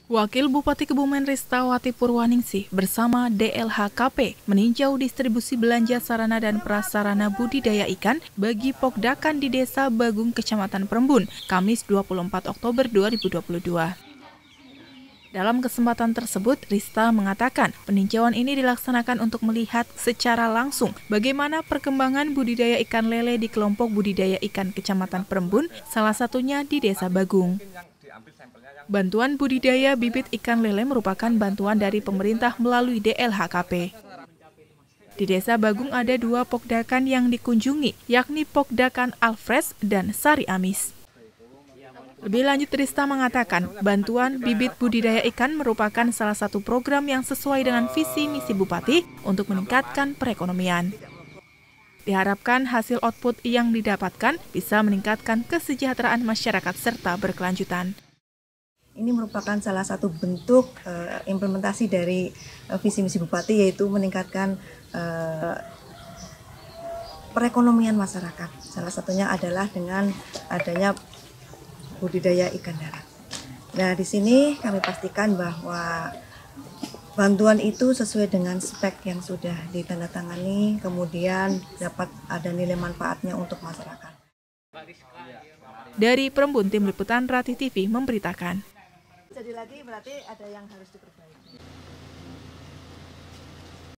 Wakil Bupati Kebumen Ristawati Purwaningsih bersama DLHKP meninjau distribusi belanja sarana dan prasarana budidaya ikan bagi Pokdakan di Desa Bagung, Kecamatan Perembun, Kamis 24 Oktober 2022. Dalam kesempatan tersebut, Rista mengatakan peninjauan ini dilaksanakan untuk melihat secara langsung bagaimana perkembangan budidaya ikan lele di kelompok budidaya ikan Kecamatan Perembun, salah satunya di Desa Bagung. Bantuan budidaya bibit ikan lele merupakan bantuan dari pemerintah melalui DLHKP. Di Desa Bagung ada 2 Pokdakan yang dikunjungi, yakni Pokdakan Alfres dan Sari Amis. Lebih lanjut, Rista mengatakan bantuan bibit budidaya ikan merupakan salah satu program yang sesuai dengan visi misi Bupati untuk meningkatkan perekonomian. Diharapkan hasil output yang didapatkan bisa meningkatkan kesejahteraan masyarakat serta berkelanjutan. Ini merupakan salah satu bentuk implementasi dari visi misi Bupati, yaitu meningkatkan perekonomian masyarakat. Salah satunya adalah dengan adanya budidaya ikan darat. Nah, di sini kami pastikan bahwa bantuan itu sesuai dengan spek yang sudah ditandatangani, kemudian dapat ada nilai manfaatnya untuk masyarakat. Dari Perembun, Tim Liputan Rati TV memberitakan. Jadi lagi berarti ada yang harus diperbaiki.